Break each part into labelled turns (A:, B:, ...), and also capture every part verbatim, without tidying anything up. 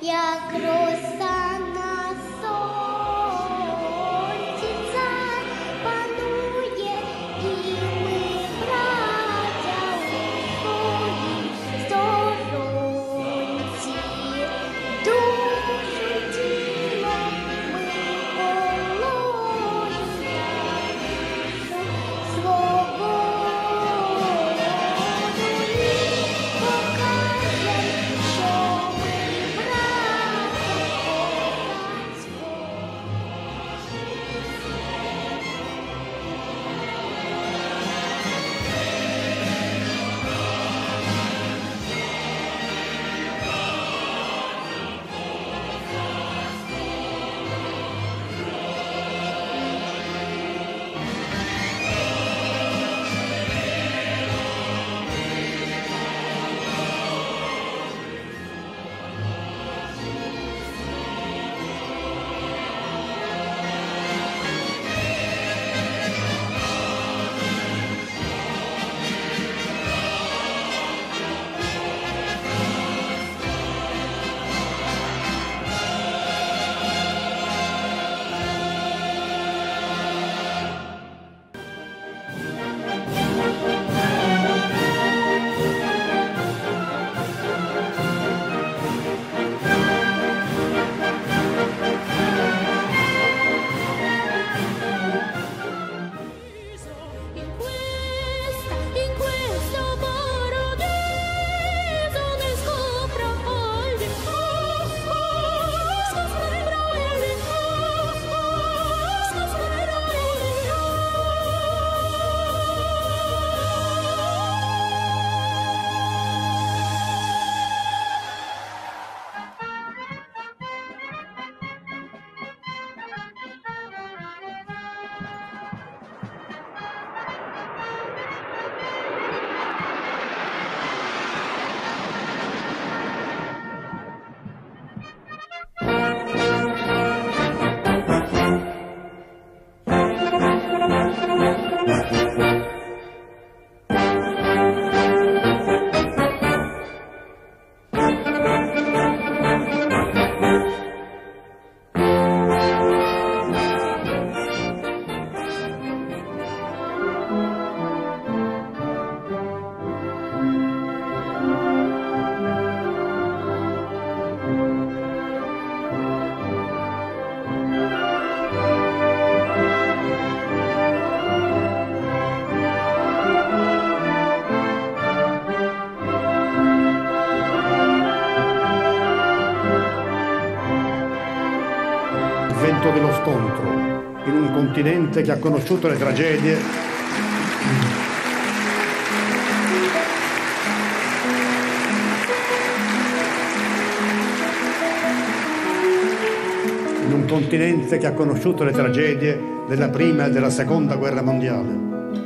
A: як роса на сонці, панує, і ми, браття, у своїй сторонці. Душу тіло ми положимо свободу і покажем, що ми браття
B: vento dello scontro, in un continente che ha conosciuto le tragedie in un continente che ha conosciuto le tragedie della prima e della seconda guerra mondiale.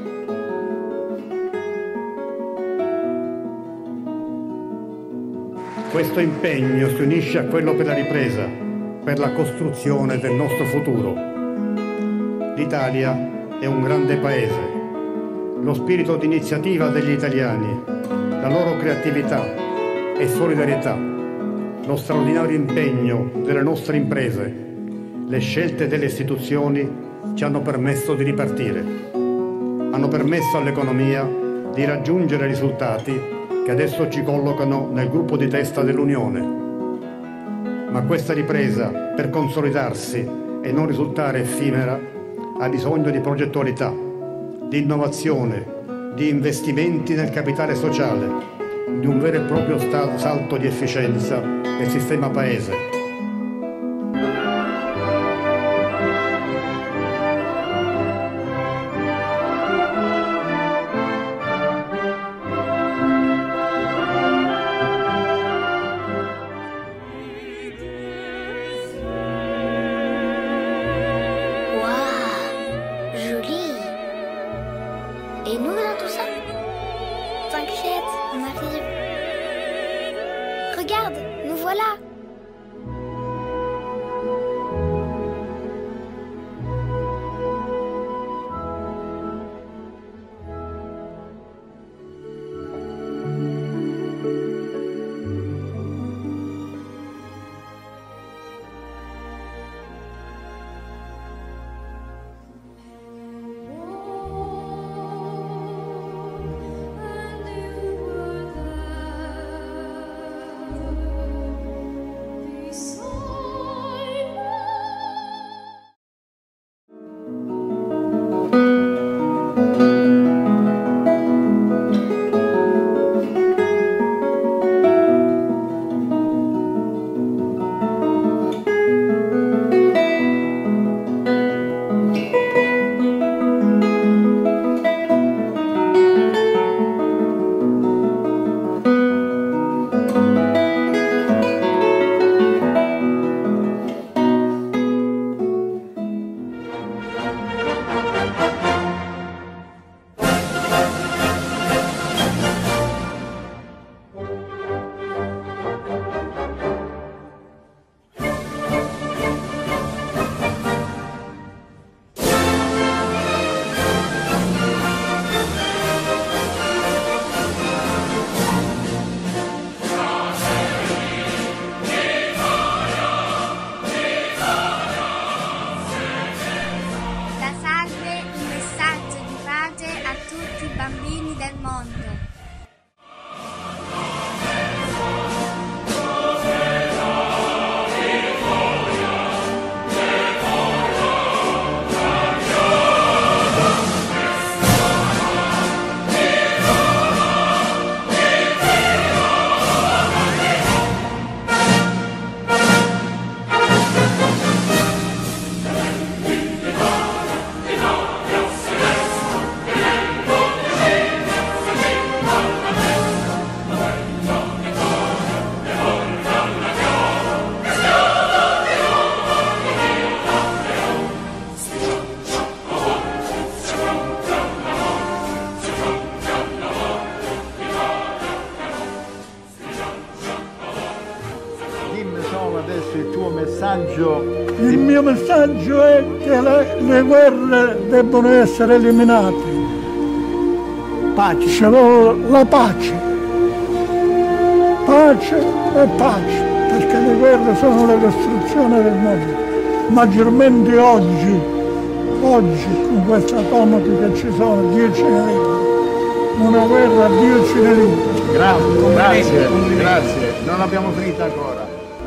B: Questo impegno si unisce a quello per la ripresa, per la costruzione del nostro futuro. L'Italia è un grande paese. Lo spirito di iniziativa degli italiani, la loro creatività e solidarietà, lo straordinario impegno delle nostre imprese, le scelte delle istituzioni ci hanno permesso di ripartire. Hanno permesso all'economia di raggiungere risultati che adesso ci collocano nel gruppo di testa dell'Unione. Ma questa ripresa, per consolidarsi e non risultare effimera, ha bisogno di progettualità, di innovazione, di investimenti nel capitale sociale, di un vero e proprio salto di efficienza del sistema paese.
A: Et nous dans tout ça? T'inquiète, on arrive. Regarde, nous voilà.
C: il tuo messaggio?
D: Il mio messaggio è che le, le guerre debbono essere eliminate.
C: Pace.
D: Ce l'ho la pace. Pace e pace, perché le guerre sono la distruzione del mondo. Maggiormente oggi, oggi con questi atomici che ci sono, Dio ce ne liberi. Una guerra, Dio ce ne liberi.
C: Grazie, grazie, grazie. Non abbiamo finito ancora.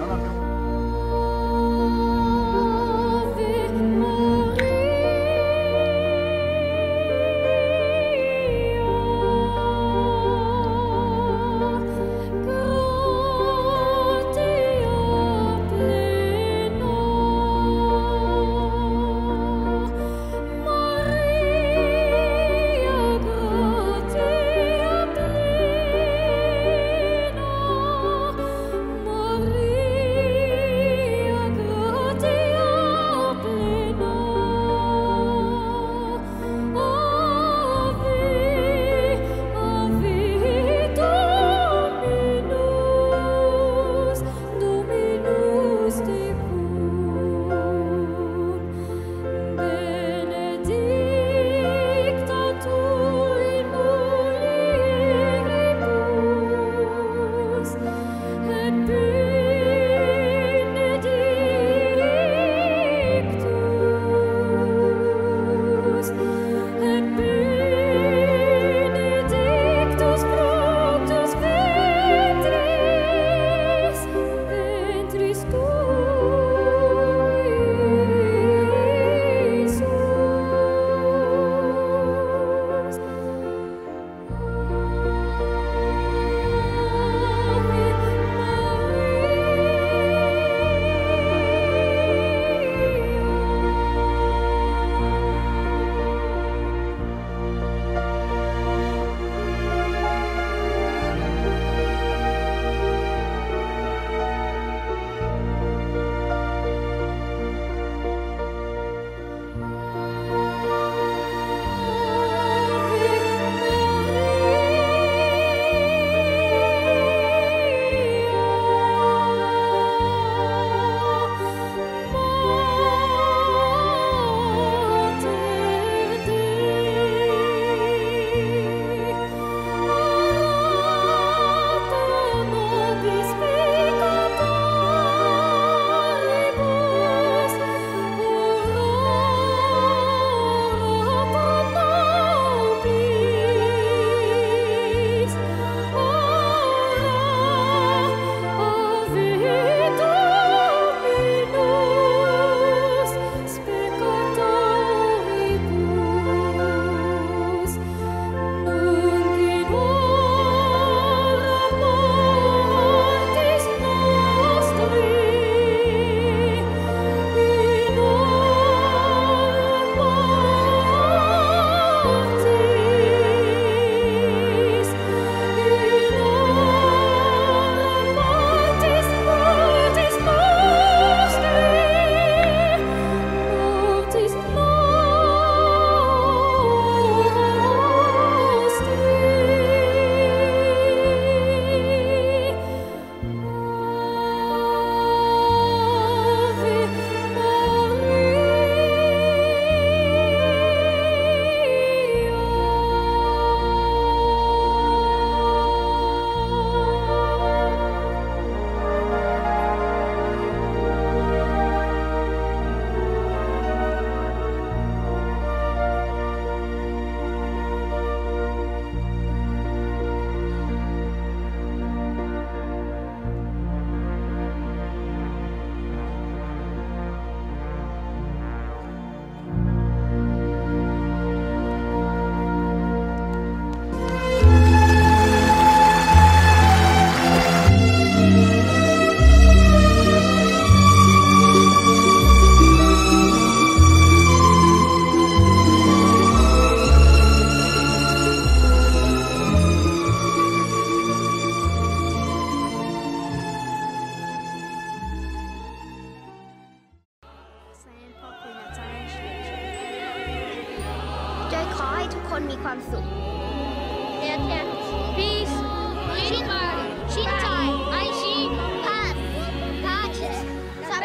A: Peace, Shinmar, Shintai, Aishi, Path, Path,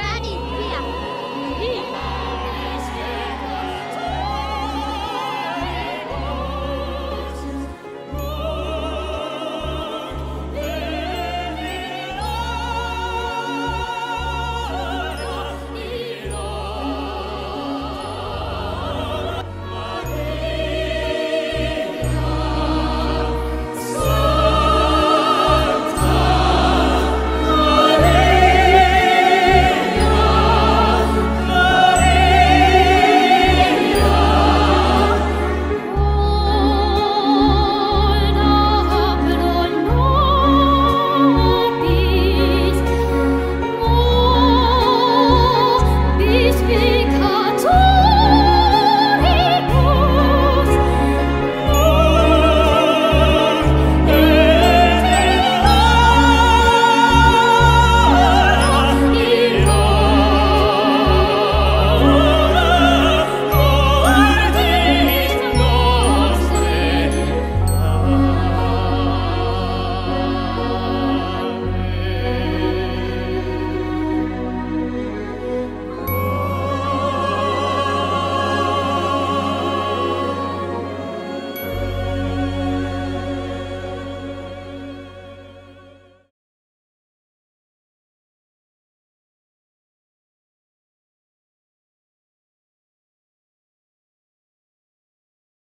A: Peace.